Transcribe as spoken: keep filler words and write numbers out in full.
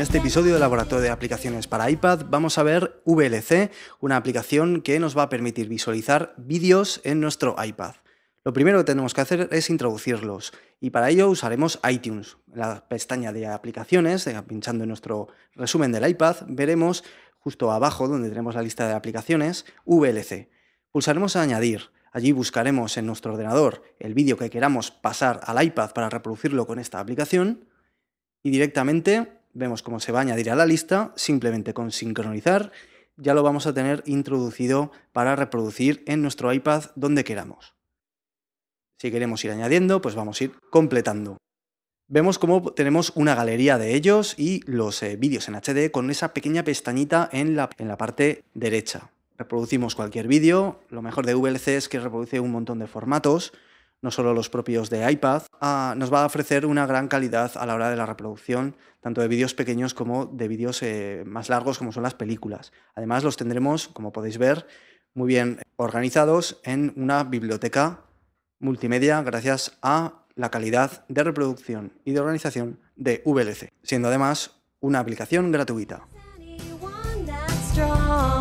este episodio del Laboratorio de Aplicaciones para iPad vamos a ver V L C, una aplicación que nos va a permitir visualizar vídeos en nuestro iPad. Lo primero que tenemos que hacer es introducirlos y para ello usaremos iTunes. En la pestaña de aplicaciones, pinchando en nuestro resumen del iPad, veremos justo abajo donde tenemos la lista de aplicaciones V L C. Pulsaremos a añadir. Allí buscaremos en nuestro ordenador el vídeo que queramos pasar al iPad para reproducirlo con esta aplicación y directamente vemos cómo se va a añadir a la lista. Simplemente con sincronizar ya lo vamos a tener introducido para reproducir en nuestro iPad donde queramos. Si queremos ir añadiendo, pues vamos a ir completando. Vemos cómo tenemos una galería de ellos y los eh, vídeos en H D con esa pequeña pestañita en la, en la parte derecha. Reproducimos cualquier vídeo. Lo mejor de V L C es que reproduce un montón de formatos, no solo los propios de iPad. Ah, nos va a ofrecer una gran calidad a la hora de la reproducción, tanto de vídeos pequeños como de vídeos eh, más largos, como son las películas. Además, los tendremos, como podéis ver, muy bien organizados en una biblioteca multimedia gracias a la calidad de reproducción y de organización de V L C, siendo además una aplicación gratuita.